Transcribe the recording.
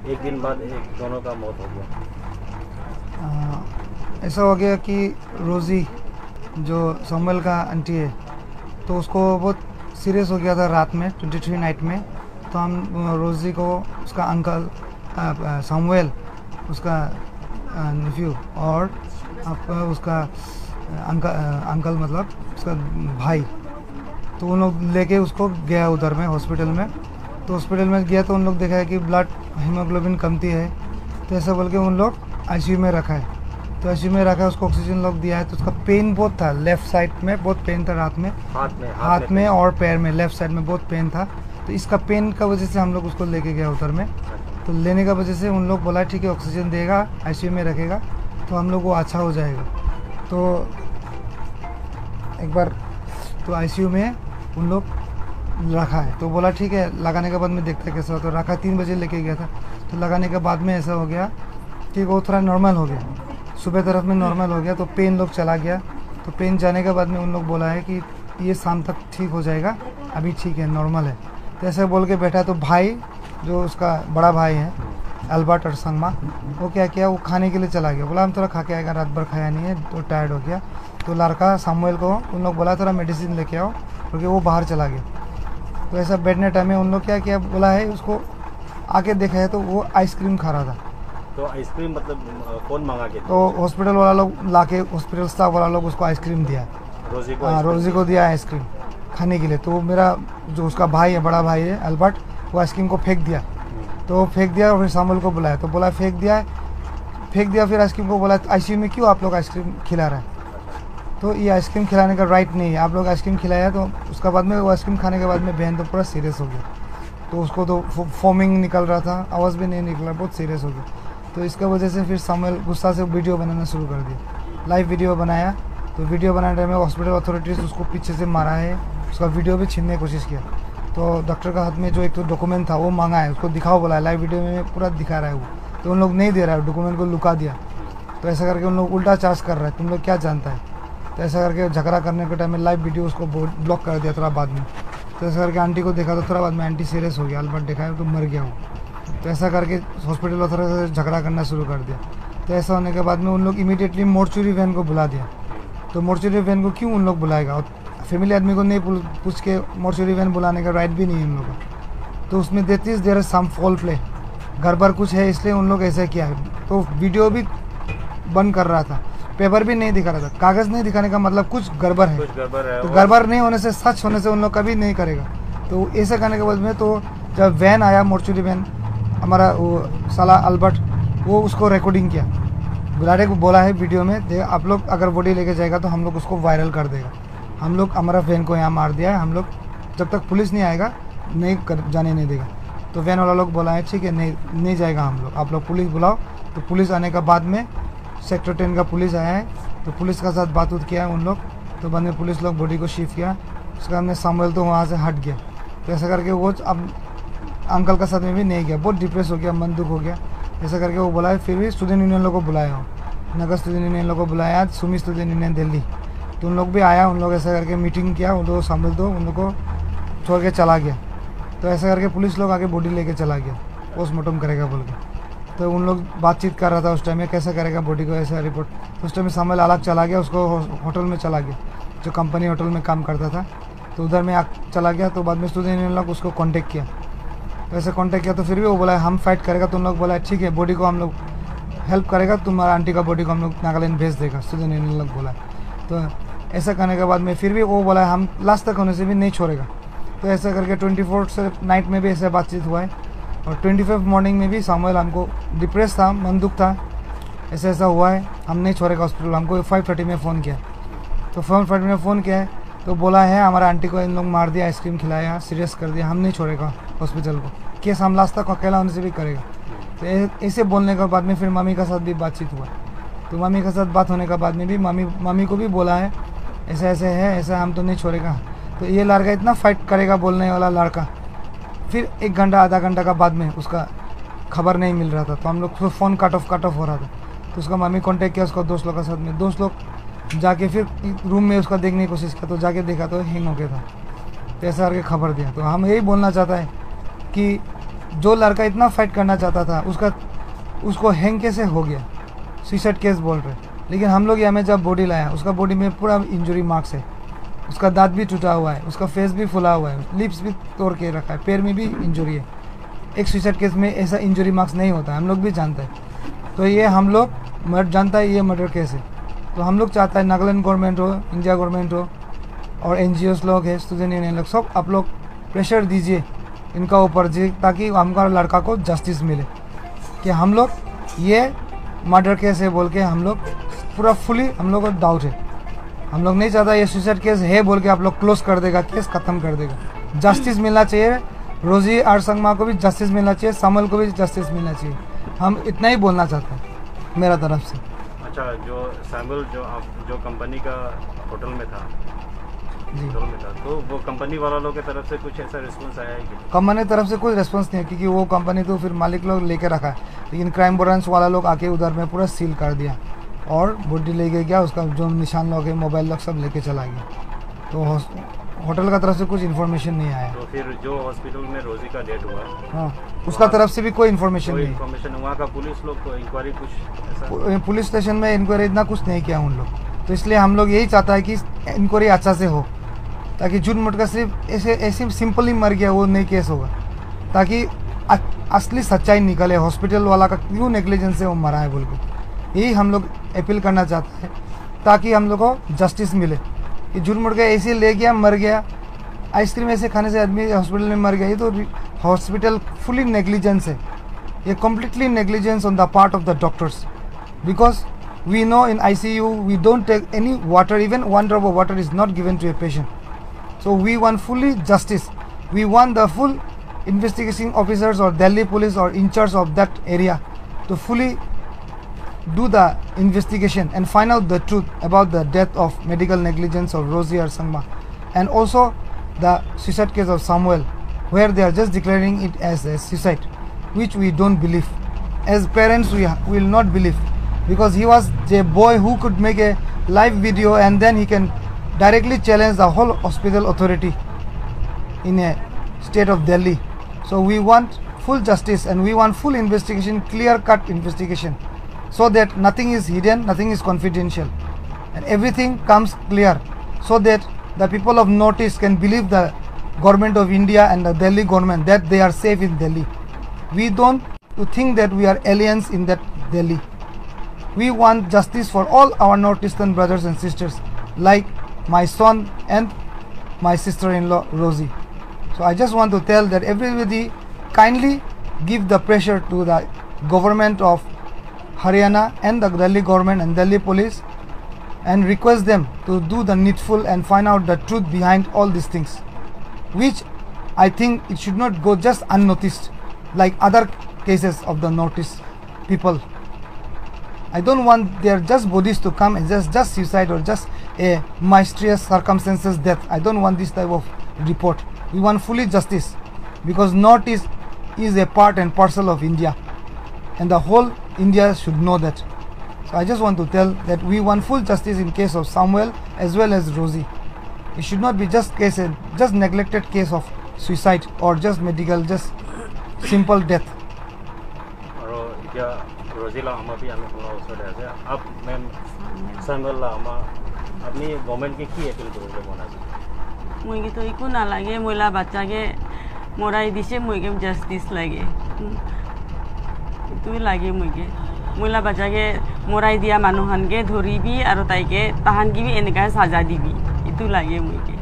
एक दिन बाद एक दोनों का मौत हो गया। ऐसा हो गया कि रोज़ी जो सामुएल का आंटी है, तो उसको बहुत सीरियस हो गया था रात में 23 नाइट में। तो हम रोज़ी को उसका अंकल सामुएल, उसका नेफ्यू और आपका उसका अंकल मतलब उसका भाई, तो उन लोग लेके उसको गया उधर में हॉस्पिटल में। तो हॉस्पिटल में गया तो उन लोग देखा है कि ब्लड हीमोग्लोबिन कमती है, तो ऐसा बोल के उन लोग आईसीयू में रखा है। तो आईसीयू में रखा है, उसको ऑक्सीजन लोग दिया है। तो उसका पेन बहुत था, लेफ़्ट साइड में बहुत पेन था, रात में हाथ में और पैर में, लेफ़्ट साइड में बहुत पेन था। तो इसका पेन का वजह से हम लोग उसको लेके गया उधर में। तो लेने का वजह से उन लोग बोला ठीक है ऑक्सीजन देगा, आईसीयू में रखेगा तो हम लोग वो अच्छा हो जाएगा। तो एक बार तो आईसीयू में उन लोग रखा है, तो बोला ठीक है लगाने के बाद में देखते कैसा हो। तो रखा 3 बजे लेके गया था, तो लगाने के बाद में ऐसा हो गया कि वो थोड़ा नॉर्मल हो गया, सुबह तरफ में नॉर्मल हो गया। तो पेन लोग चला गया। तो पेन जाने के बाद में उन लोग बोला है कि ये शाम तक ठीक हो जाएगा, अभी ठीक है नॉर्मल है। तो ऐसे बोल के बैठा। तो भाई जो उसका बड़ा भाई है अल्बर्ट और संगमा, वो क्या किया, वो खाने के लिए चला गया। बोला हम थोड़ा खा के आएगा, रात भर खाया नहीं है तो टायर्ड हो गया। तो लड़का सामुएल को उन लोग बोला थोड़ा मेडिसिन लेके आओ, क्योंकि वो बाहर चला गया। तो ऐसा बैठने टाइम में उन लोग क्या किया, बोला है उसको आके देखा है तो वो आइसक्रीम खा रहा था। तो आइसक्रीम मतलब कौन मंगा के? तो हॉस्पिटल वाला लोग लाके, हॉस्पिटल स्टाफ वाला लोग उसको आइसक्रीम दिया, रोज़ी को दिया आइसक्रीम खाने के लिए। तो मेरा जो उसका भाई है, बड़ा भाई है अल्बर्ट, वो आइसक्रीम को फेंक दिया। तो फेंक दिया और फिर सामुएल को बुलाया, तो बोला फेंक दिया फिर आइसक्रीम को बोला आईसीयू में क्यों आप लोग आइसक्रीम खिला रहे हैं, तो ये आइसक्रीम खिलाने का राइट नहीं है, आप लोग आइसक्रीम खिलाया। तो उसका बाद में वो आइसक्रीम खाने के बाद में बहन तो पूरा सीरियस हो गया। तो उसको तो फोमिंग निकल रहा था, आवाज़ भी नहीं निकला, बहुत सीरियस हो गया। तो इसका वजह से फिर सामुएल गुस्सा से वीडियो बनाना शुरू कर दिया, लाइव वीडियो बनाया। तो वीडियो बनाने टाइम में हॉस्पिटल अथॉरिटीज़ उसको पीछे से मारा है, उसका वीडियो भी छीनने की कोशिश किया। तो डॉक्टर का हाथ में जो एक तो डॉक्यूमेंट था वो मांगा है, उसको दिखाओ बोला है, लाइव वीडियो में पूरा दिखा रहा है वो। तो उन लोग नहीं दे रहा है, डॉक्यूमेंट को लुका दिया। तो ऐसा करके उन लोग उल्टा चार्ज कर रहा है, तुम लोग क्या जानता है। तो ऐसा करके झगड़ा करने के टाइम में लाइव वीडियो उसको ब्लॉक कर दिया थोड़ा बाद में। तो ऐसा करके आंटी को देखा तो थोड़ा बाद में आंटी सीरियस हो गया, अल्बर्ट देखा है तो मर गया वो। तो ऐसा करके हॉस्पिटल अथॉरिटी से झगड़ा करना शुरू कर दिया। तो ऐसा होने के बाद में उन लोग इमीडिएटली मोर्चुरी वैन को बुला दिया। तो मोर्चुरी वैन को क्यों उन लोग बुलाएगा, और फैमिली आदमी को नहीं पूछ के मोर्चुरी वैन बुलाने का राइट भी नहीं है उन लोगों का। तो उसमें देर सम फॉल प्ले, गड़बड़ कुछ है इसलिए उन लोग ऐसा किया है। तो वीडियो भी बंद कर रहा था, पेपर भी नहीं दिखा रहा था, कागज़ नहीं दिखाने का मतलब कुछ गड़बड़ है। तो गड़बड़ नहीं होने से, सच होने से उन लोग कभी नहीं करेगा। तो ऐसा करने के बाद में तो जब वैन आया, मोर्चुरी वैन, हमारा वो साला अल्बर्ट, वो उसको रिकॉर्डिंग किया, बुलाने को बोला है वीडियो में, दे आप लोग अगर बॉडी लेके जाएगा तो हम लोग उसको वायरल कर देगा, हम लोग हमारा वैन को यहाँ मार दिया है, हम लोग जब तक पुलिस नहीं आएगा नहीं जाने नहीं देगा। तो वैन वाला लोग बोला है ठीक है नहीं जाएगा हम लोग, आप लोग पुलिस बुलाओ। तो पुलिस आने का बाद में सेक्टर 10 का पुलिस आया है, तो पुलिस का साथ बात किया है उन लोग। तो बाद में पुलिस लोग बॉडी को शिफ्ट किया, उसके बाद में सामुएल तो वहाँ से हट गया। तो ऐसा करके वो अब अंकल का साथ में भी नहीं गया, बहुत डिप्रेस हो गया, मन दुख हो गया। ऐसा करके वो बुलाया, फिर भी स्टूडेंट यूनियन लोगों को बुलाया हो, नगर स्टूडेंट यूनियन लोगों को बुलाया, सुमी स्टूडेंट यूनियन दिल्ली, तो उन लोग भी आया। उन लोग ऐसा करके मीटिंग किया, उन लोग सामुएल तो उन लोग को छोड़ के चला गया। तो ऐसा करके पुलिस लोग आगे बॉडी लेके चला गया, पोस्टमार्टम करेगा बोल के। तो उन लोग बातचीत कर रहा था उस टाइम में, कैसे करेगा बॉडी को ऐसा रिपोर्ट। तो उस टाइम में सामुएल अलग चला गया, उसको होटल में चला गया, जो कंपनी होटल में काम करता था, तो उधर में चला गया। तो बाद में स्टूडेंट यूनियन लोग उसको कॉन्टेक्ट किया, तो ऐसे कॉन्टेक्ट किया। तो फिर भी वो बोला हम फाइट करेगा। तो उन लोग बोला ठीक है बॉडी को हम लोग हेल्प करेगा, तुम्हारा आंटी का बॉडी को हम लोग नागालैंड भेज देगा, स्टूडेंट यूनियन लोग बोला। तो ऐसा करने के बाद में फिर भी वो बोला हम लास्ट तक होने से भी नहीं छोड़ेगा। तो ऐसा करके 24 से नाइट में भी ऐसे बातचीत हुआ है, और 25 मॉर्निंग में भी सामुएल हमको डिप्रेस था, मन दुख था, ऐसा हुआ है, हम नहीं छोड़ेगा हॉस्पिटल। हमको 5:30 में फ़ोन किया, तो 5:30 में फ़ोन किया है, तो बोला है हमारा आंटी को इन लोग मार दिया, आइसक्रीम खिलाया, सीरियस कर दिया, हम नहीं छोड़ेगा हॉस्पिटल को, केस हम लास्ट तक अकेला होने से भी करेगा। तो ऐसे बोलने के बाद में फिर मम्मी का साथ भी बातचीत हुआ। तो मम्मी के साथ बात होने के बाद में भी मम्मी को भी बोला है ऐसे ऐसे है, ऐसा हम तो नहीं छोड़ेगा। तो ये लड़का इतना फाइट करेगा, बोलने वाला लड़का, फिर 1 घंटा आधा घंटा का बाद में उसका खबर नहीं मिल रहा था। तो हम लोग फ़ोन कट ऑफ हो रहा था। तो उसका मम्मी कांटेक्ट किया उसका दोस्त लोग के साथ में, दोस्त लोग जाके फिर रूम में उसका देखने की कोशिश किया, तो जाके देखा तो हैंग हो गया था। तो ऐसा करके खबर दिया। तो हम यही बोलना चाहता है कि जो लड़का इतना फाइट करना चाहता था उसको हैंग कैसे हो गया, सुसाइड केस बोल रहे। लेकिन हम लोग यहाँ में जब बॉडी लाया, उसका बॉडी में पूरा इंजरी मार्क्स है, उसका दांत भी टूटा हुआ है, उसका फेस भी फुला हुआ है, लिप्स भी तोड़ के रखा है, पैर में भी इंजरी है। एक सुसाइड केस में ऐसा इंजरी मार्क्स नहीं होता, हम लोग भी जानते हैं। तो ये हम लोग जानता है ये मर्डर केस है। तो हम लोग चाहता है नागालैंड गवर्नमेंट हो, इंडिया गवर्नमेंट हो और NGOs लोग है, स्टूडेंट यूनियन लोग, सब आप लोग प्रेशर दीजिए इनका ऊपर जी, ताकि हमारा लड़का को जस्टिस मिले। कि हम लोग ये मर्डर केस है बोल के हम लोग पूरा फुली हम लोग को डाउट है। हम लोग नहीं चाहता ये सुसाइड केस है बोल के आप लोग क्लोज कर देगा, केस खत्म कर देगा। जस्टिस मिलना चाहिए, रोजी आर संगमा को भी जस्टिस मिलना चाहिए, सामुएल को भी जस्टिस मिलना चाहिए। हम इतना ही बोलना चाहते हैं मेरा तरफ से। अच्छा, जो सामुएल जो कंपनी का होटल में था तो वो कंपनी वाला लोग की तरफ से कुछ ऐसा रिस्पॉन्स आया है कि? कंपनी तरफ से कोई रिस्पॉन्स नहीं है, क्योंकि वो कंपनी तो फिर मालिक लोग लेके रखा है। लेकिन क्राइम ब्रांच वाला लोग आके उधर में पूरा सील कर दिया और बॉडी लेके गया, उसका जो निशान लोग है, मोबाइल लोग सब लेके चला गया। तो होटल का तरफ से कुछ इन्फॉर्मेशन नहीं आया। तो फिर जो हॉस्पिटल में रोजी का डेथ हुआ, हाँ, उसका तरफ से भी कोई इन्फॉर्मेशन नहीं। वहाँ का पुलिस लोग को इंक्वायरी कुछ ऐसा? पुलिस स्टेशन में इंक्वायरी इतना कुछ नहीं किया उन लोग। तो इसलिए हम लोग यही चाहता है कि इंक्वायरी अच्छा से हो, ताकि झूठ मूठ का सिर्फ ऐसे सिंपली मर गया वो नहीं केस होगा, ताकि असली सच्चाई निकले हॉस्पिटल वाला का क्यों नेग्लिजेंस से वो मरा है बोल के। यही हम लोग अपील करना चाहते हैं, ताकि हम लोग को जस्टिस मिले। कि झूठ मूठ का ऐसे ले गया, मर गया, आइसक्रीम ऐसे खाने से आदमी हॉस्पिटल में मर गया, ये तो हॉस्पिटल फुली नेग्लिजेंस है। ये completely negligence on the part of the doctors, because we know in ICU we don't take any water, even 1 drop of water is not given to a patient. So we want fully justice. We want the full investigating officers or Delhi police or in charge of that area to fully do the investigation and find out the truth about the death of medical negligence of Rosie or Sangma, and also the suicide case of Samuel, where they are just declaring it as a suicide, which we don't believe. As parents, we will not believe, because he was a boy who could make a live video and then he can directly challenge the whole hospital authority in a state of Delhi. So we want full justice and we want full investigation, clear-cut investigation, so that nothing is hidden, nothing is confidential, and everything comes clear, so that the people of Northeast can believe the government of India and the Delhi government that they are safe in Delhi. We don't think that we are aliens in that Delhi. We want justice for all our Northeastern brothers and sisters, like my son and my sister-in-law Rosie. So I just want to tell that everybody kindly give the pressure to the government of Haryana and the Delhi government and Delhi police, and request them to do the needful and find out the truth behind all these things, which I think it should not go just unnoticed like other cases of the Northeast people. I don't want their just bodies to come and just suicide or just a mysterious circumstances death. I don't want this type of report. We want fully justice, because Northeast is a part and parcel of India, and the whole India should know that. So I just want to tell that we want full justice in case of Samuel as well as Rosie. It should not be just neglected case of suicide or just medical, just simple death. रोजीला आमा भी हमें पूरा उसर আছে अब ma'am Samuel आमा अपनी गवर्नमेंट के की अपील करोगे बोला মই কি তো একো না লাগে মহিলা বাচ্চাকে মরাই দিছে মইকে জাস্টিস লাগে তুই লাগে মইকে মহিলা বাচ্চাকে মরাই দিয়া মানুহনকে ধরিবি আর তাইকে তাহানকি বি এনেকা সাজা দিবি ইতু লাগে মইকে